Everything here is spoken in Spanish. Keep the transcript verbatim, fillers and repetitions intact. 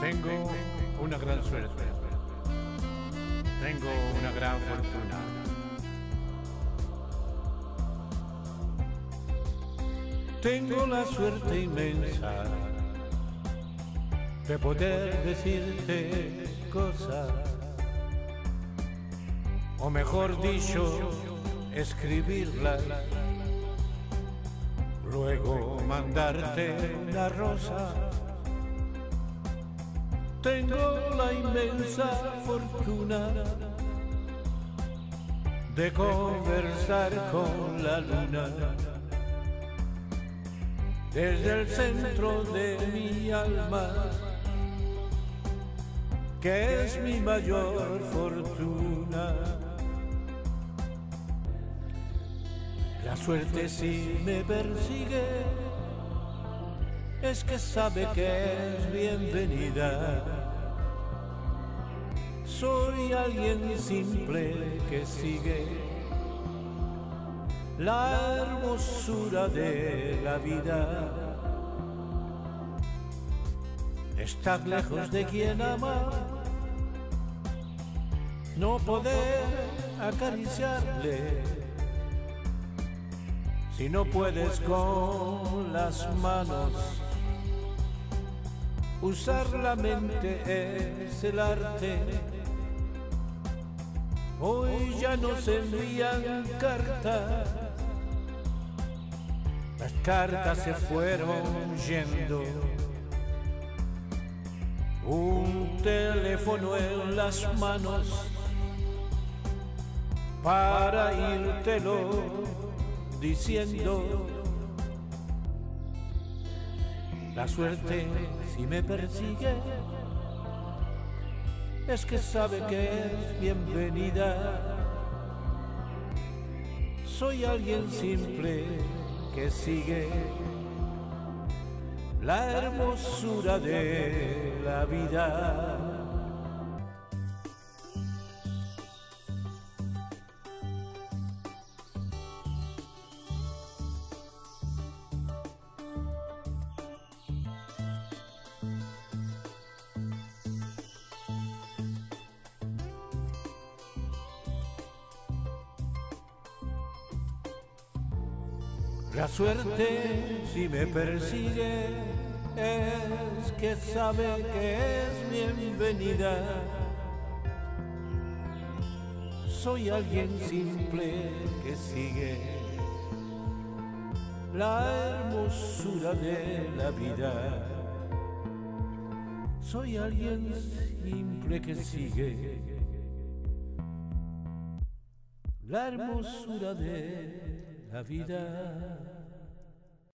Tengo una gran suerte, tengo una gran fortuna. Tengo la suerte inmensa de poder decirte cosas, o mejor dicho, escribirlas, luego mandarte una rosa. Tengo la inmensa fortuna de conversar con la luna desde el centro de mi alma, que es mi mayor fortuna. La suerte si me persigue es que sabe que es bienvenida. Soy alguien simple que sigue la hermosura de la vida. Estar lejos de quien ama, no poder acariciarle, si no puedes con las manos. Usar la mente es el arte. Hoy ya no se envían cartas, las cartas se fueron yendo. Un teléfono en las manos para írtelo diciendo. La suerte si me persigue es que sabe que es bienvenida. Soy alguien simple que sigue la hermosura de la vida. La suerte si me persigue es que sabe que es bienvenida. Soy alguien simple que sigue la hermosura de la vida. Soy alguien simple que sigue la hermosura de la vida.